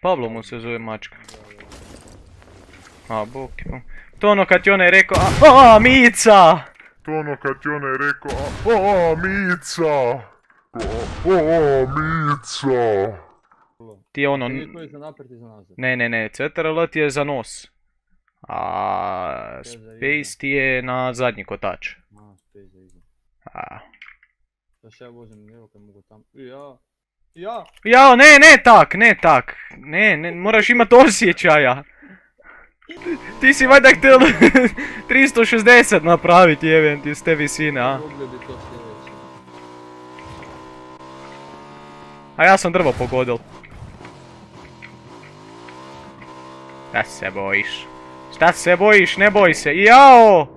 Pavlo mu se zove mačka. A, bok. To ono kad ti onaj rekao, a, Mica! To ono kad ti onaj rekao, a, Mica! Mica! Ti je ono... Ne, CTRL ti je za nos. A Space ti je na zadnji kotač. Da še ja vozim, evo kad mogu tam... Jao, ne tak. Ne, moraš imat osjećaja. Ti si valjda htjel 360 napraviti, jevem ti, s te visine, a? A ja sam drvo pogodil. Šta se bojiš? Šta se bojiš, ne boj se, jao!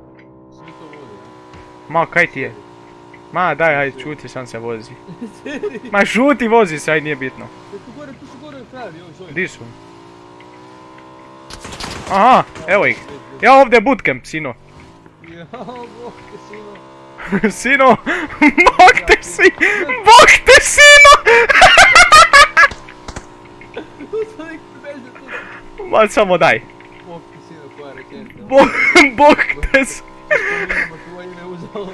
Ma, kaj ti je? Ma, daj, ajde, šuti, sam se vozi. Ma, šuti, vozi se, ajde, nije bitno. Tu su gore frajer, joj. Di su? Aha, evo ih. Ja ovdje bootcamp, sino. Jao, bok te sino. Sino, bok te sino! Ma, samo daj. Bok te sino, koja reketa. Bok te sino. Spominjamo tvoje ime uzalo.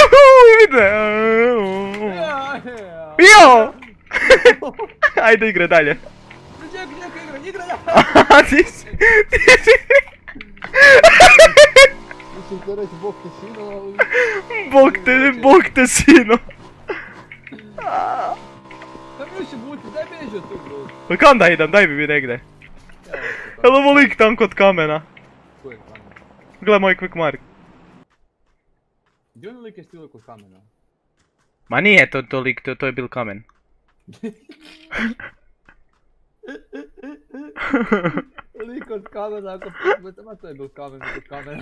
Jo! Ajde, igre dalje. Igra! Ti si... Mislim to reći bok te sino, ali... Bok te sino. Daj mi više buti, daj beži od tog broda. Pa kam da idem, daj mi negdje. Jel ovo lik tam kod kamena? Ko je kamen? Gle moj quick mark. Gdje on lik je stilo kod kamena? Ma nije to lik, to je bil kamen. Lik od kamena, ako pogledate, ma to je bil kamen kod kamena.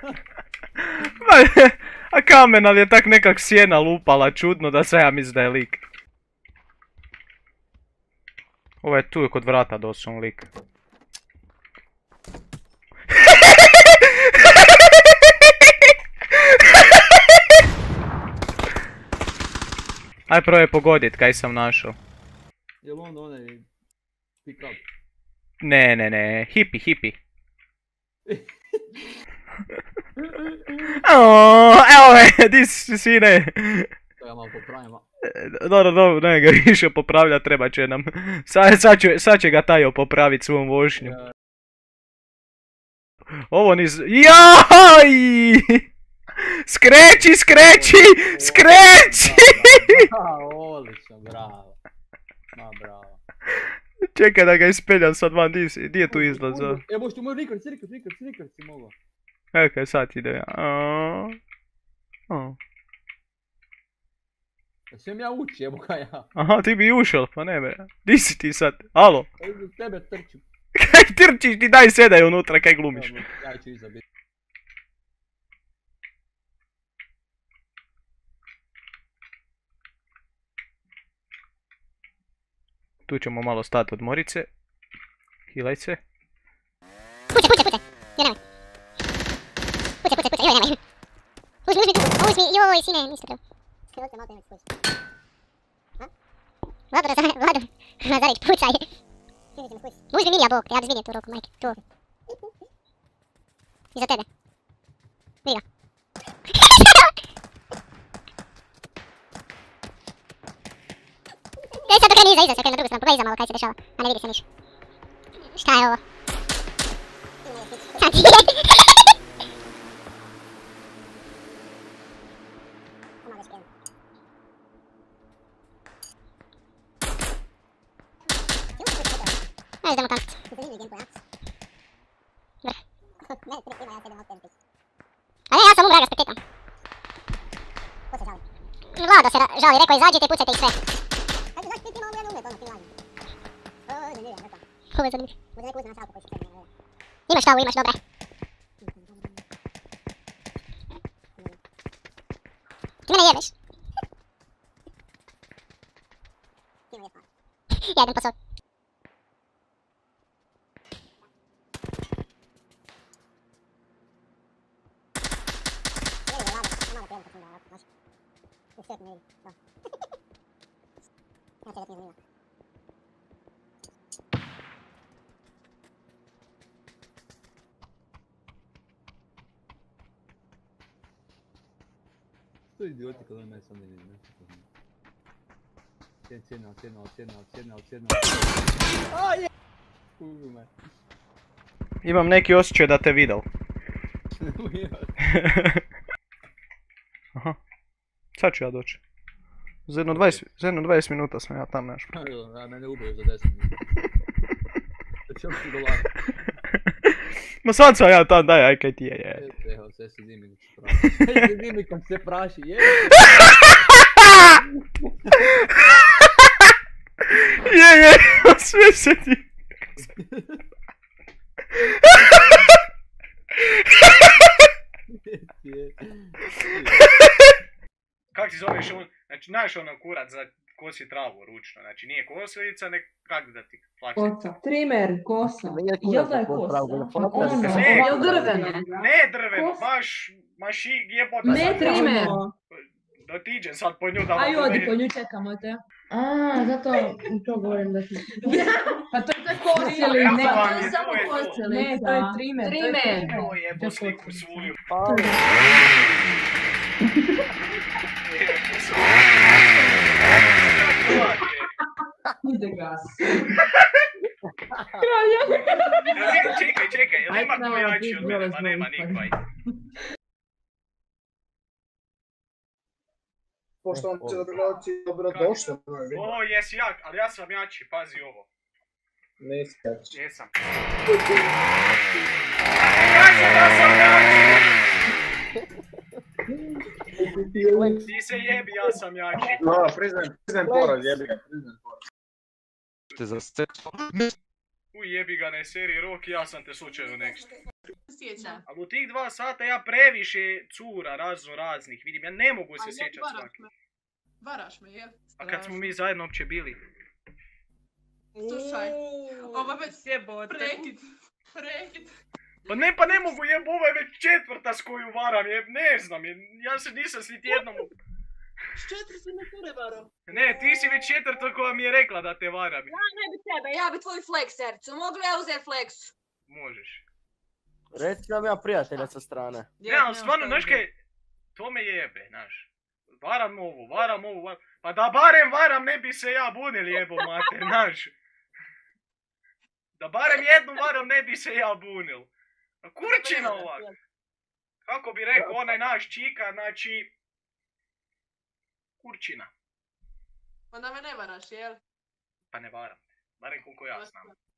A kamen, ali je tak nekak sjena lupala, čudno da se ja mislim da je lik. Ovo je tu kod vrata doslovno lik. Aj probaj pogodit kaj sam našao. Jel onda onaj pick up? Ne, hipi. Evo me, di si sine. To ja malo popravim. Dobro, ne ga više popravlja, treba će nam. Sad će ga Tajo popravit svom vožnju. Ovo niz... Jaj! Skreći! Odlično, bravo. Ma, bravo. Čekaj da ga ispeljam sad van, di je tu izlaz? Evo što moj Rikard si mogao. Ok, sad ide ja. Svijem ja ući, evo ga ja. Aha, ti bi ušao, pa ne be. Di si ti sad? Alo? Evo tebe trčim. Kaj trčiš ti, daj sedaj unutra, kaj glumiš? Ja ću iza biti. Tu ćemo malo stati odmorit se. Hilaj se. Pucaj, nemoj. Pucaj, nemoj. Uzmi, joj, sine, ništa treba. Skrenuti malo temeć, pucaj. Vlado, Lazarić, pucaj. Uzmi Milija bok, ja bi zvinio tu roku, majke, tu. Iza tebe. Vidi ga. Gledaj sad dok kreni iza, se kreni na drugu stranu, pogledaj iza malo kaj se dešava, a ne vidi se niš. Šta je ovo? Sad ti je. Ajde idemo tamo. A ne, ja sam umra, ga spektitam. Vlado se žali, rekao izađite i pucajte i sve. Ovo je zanimljiv. Imaš šta ovo, imaš, dobre. Ti mene jebeš. Ja idem po svoj. To je idioti kad imaju sam ne vidim. Sjedna. A je! Kužu me. Imam neki osjećaj da te vidio. Aha. Sad ću ja doći. Za jedno 20 minuta sam ja tam naš. Ja mene ubiju za 10 minuta. Čem ti dolar? Ma sad sam ja tam, daj, aj kaj ti je. Evo, sve se zimi se praši. Sve se zimi kad se praši, je. Je, sve se ti. Kak ti zoveš on, znači znaš ono kurac za kosi travu ručno, znači nije kosilica, nek kak da ti flakse. Kosa, trimer, kosa, jel da je kosa? Ono, Ne, jel drveno? Ne drveno, baš jebota. Ne trimer. Da tiđem sad po nju da Aj odi po nju, čekamo te. A, zato to govorim da ti... Pa to je kosilica. Ne, to je samo kosilica. Ne, to je trimer. Trimer. Evo jebo sliku svoju. Ide gas. Čekaj, jel ima ko jači od mene? Ma nema nikvaj. Poštovani gledalci, dobrodošli. O, jesi jak, ali ja sam jači, pazi ovo. Nisi jači. Jesam. Kažem da sam jači! Ti se jebi, ja sam jači. No, priznajem poraz, jebi ga, priznajem poraz. Uj, jebi ga, ne seri rok, ja sam te slučajno next. Sjećam. Ali u tih 2 sata ja previše cura raznih, vidim, ja ne mogu se sjećat svaki. Varaš me, jel? A kad smo mi zajedno uopće bili? Slušaj, ovo već prekid. Pa ne mogu jeb, ovo je već 4. s koju varam, ne znam, ja se nisam s niti jednom... S 4 si me kure varao. Ne, ti si već 4. koja mi je rekla da te varam. Ja ne bi tebe, ja bi tvoju flexericu, mogu li ja uzeti flexu? Možeš. Reci nam ja prijatelja sa strane. Ne, ali stvarno, znaš kaj, to me jebe, znaš. Varam ovu. Pa da barem varam, ne bi se ja bunil, jebo mater, znaš. Da barem jednu varam, ne bi se ja bunil. A kurčina ovak. Kako bi rekao onaj naš čika, znači... Kurčina. Onda me ne varaš, jel? Pa ne varam te, barem koliko ja znam.